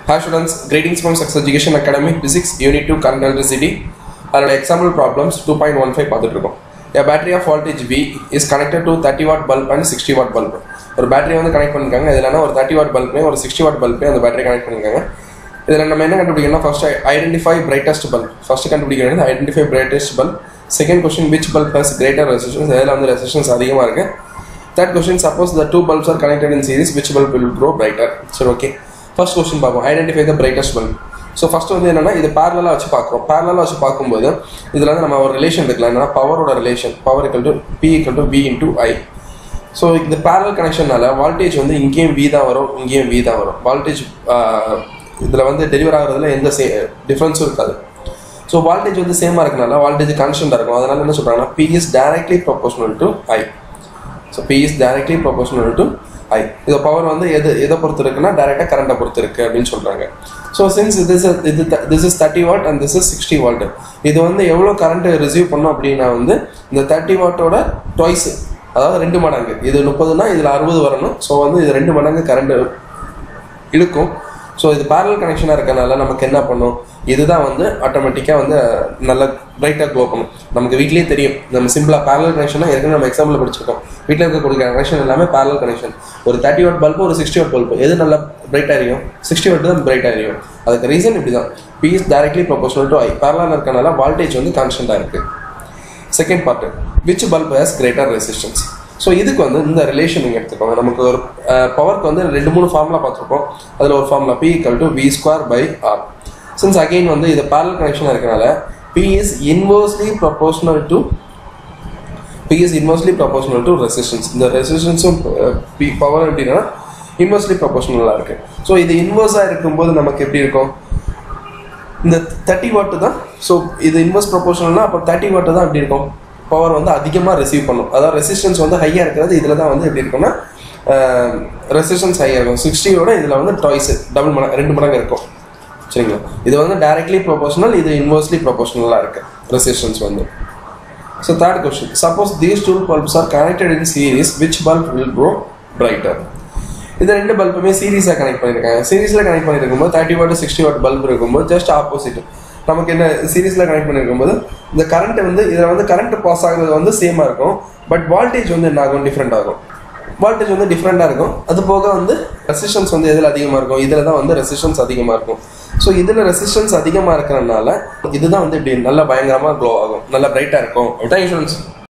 Hi students, greetings from Success Education Academy, Physics, Unit 2, Current Electricity. Our example problems 2.15 பார்த்துட்டு A battery of voltage V is connected to 30 watt bulb and 60 watt bulb. ஒரு battery வந்து connect பண்ணிருக்காங்க. இதெல்லாம் ஒரு 30 watt bulb ஒரு 60 watt bulb அந்த battery connect பண்ணிருக்காங்க. இதெல்லாம் நம்ம என்ன கண்டுபிடிக்கணும்னா first identify brightest bulb. First கண்டுபிடிக்கிறது identify brightest bulb. Second question, which bulb has greater resistance? இதெல்லாம் வந்து resistance அதிகமா இருக்கு. Third question, suppose the two bulbs are connected in series, which bulb will grow brighter? So okay. First question பார்ப்போம், identify the brightest bulb. So first வந்து என்னென்னா இது பேரலாக வச்சு பார்க்குறோம். பேரலாக வச்சு பார்க்கும்போது இதில் வந்து நம்ம ஒரு ரிலேஷன் இருக்கலாம். என்னன்னா பவரோட relation, power equal to P equal to V into I. So இந்த பேரல் கனெக்ஷனால வால்டேஜ் வந்து இங்கேயும் V தான் வரும், இங்கேயும் V தான் வரும். வால்டேஜ் இதில் வந்து டெலிவர் ஆகிறதுல எந்த டிஃப்ரென்ஸும் இருக்காது. ஸோ வால்டேஜ் வந்து சேமாக இருக்கனால வால்டேஜ் கான்ஸ்டன்ட்டாக இருக்கும். அதனால என்ன சொல்கிறாங்கன்னா P is directly proportional to I. So P is directly proportional to I. இது பவர் வந்து எதை பொறுத்து இருக்குன்னா டைரெக்டாக கரண்ட்டை பொறுத்து இருக்குது அப்படின்னு சொல்கிறாங்க. So since this is 30 watt and this is 60 watt. இது வந்து எவ்வளோ கரண்ட்டு ரிசீவ் பண்ணோம் அப்படின்னா வந்து இந்த 30 வாட்டோட ட்வைஸ், அதாவது 2 மடங்கு. இது 30னா இதில் 60 வரணும். ஸோ வந்து இது 2 மடங்கு கரண்ட்டு இழுக்கும். ஸோ இது பேரல் கனெக்ஷனாக இருக்கனால நமக்கு என்ன பண்ணும், இதுதான் வந்து ஆட்டோமேட்டிக்காக வந்து நல்லா பிரைட்டாக க்ளோ பண்ணும். நமக்கு வீட்லேயே தெரியும், நம்ம சிம்பிளாக பேரல் கனெக்ஷனாக ஏற்கனவே நம்ம எக்ஸாம்பிள் படிச்சிருக்கோம். வீட்டில் இருக்கக்கூடிய கனெக்ஷன் எல்லாமே பேரல் கனெக்ஷன். ஒரு 30 வாட் பல்பு ஒரு 60 வாட் பல்பு எது நல்லா பிரைட்டாக எரியும்? 60 வாட் தான் பிரைட்டாக எரியும். அதுக்கு ரீசன் இப்படி தான், P is directly proportional to I. பேரலாக இருக்கனால வால்டேஜ் வந்து கான்ஸ்டன்ட்டாக இருக்குது. Second part, which bulb has greater resistance? So இதுக்கு வந்து இந்த ரிலேஷன் நீங்கள் எடுத்துக்கோங்க. நமக்கு ஒரு பவருக்கு வந்து 2-3 ஃபார்முலா பார்த்துருப்போம். அதில் ஒரு formula P equal to V²/R. Since again வந்து இது பேரல் கனெக்ஷனாக இருக்கனால P is inversely proportional to resistance. இந்த ரெசிஸ்டன்ஸும் பவர் எப்படின்னா இன்வெர்ஸ்லி ப்ரொபோஷனலாக இருக்குது. ஸோ இது இன்வெர்ஸாக இருக்கும்போது நமக்கு எப்படி இருக்கும், இந்த 30 வாட்டு தான். ஸோ இது இன்வெர்ஸ் ப்ரொபோஷனல்னா அப்போ 30 வாட்டு தான் எப்படி இருக்கும், பவர் வந்து அதிகமாக ரிசீவ் பண்ணும். அதாவது ரெசிஸ்டன்ஸ் வந்து ஹையாக இருக்கிறது இதில் தான் வந்து எப்படி இருக்குன்னா ரெசிஸ்டன்ஸ் ஹையாக இருக்கும். 60யோட இதில் வந்து ட்வைஸ், டபுள் மடங்கு, 2 மடங்கு இருக்கும். சரிங்களா? இது வந்து டைரக்ட்லி ப்ரொபோஷனல், இது இன்வெர்ஸ்லி ப்ரொபோஷனலாக இருக்குது ரெசிஸ்டன்ஸ் வந்து. So third question, suppose these two bulbs are connected in series, which bulb will glow brighter? இது 2 பல்புமே சீரீஸாக கனெக்ட் பண்ணியிருக்காங்க. சீரீஸில் கனெக்ட் பண்ணியிருக்கும்போது 30 வாட் 60 வாட் பல்ப் இருக்கும்போது ஜஸ்ட் ஆப்போசிட். நமக்கு என்ன, சீரீஸில் கனெக்ட் பண்ணியிருக்கும்போது இந்த கரண்ட் வந்து இதில் வந்து கரண்ட் பாஸ் ஆகுறது வந்து சேமாக இருக்கும். பட் வால்டேஜ் வந்து என்ன ஆகும், டிஃப்ரெண்ட் ஆகும். வால்டேஜ் வந்து டிஃப்ரெண்ட்டாக இருக்கும். அது போக வந்து ரெசிஸ்டன்ஸ் வந்து எதில் அதிகமாக இருக்கும், இதில் தான் வந்து ரெசிஸ்டன்ஸ் அதிகமாக இருக்கும். ஸோ இதில் ரெசிஸ்டன்ஸ் அதிகமாக இருக்கிறதுனால இதுதான் வந்து இப்படி நல்லா பயங்கரமாக க்ளோ ஆகும், நல்லா பிரைட்டாக இருக்கும். Thank you students.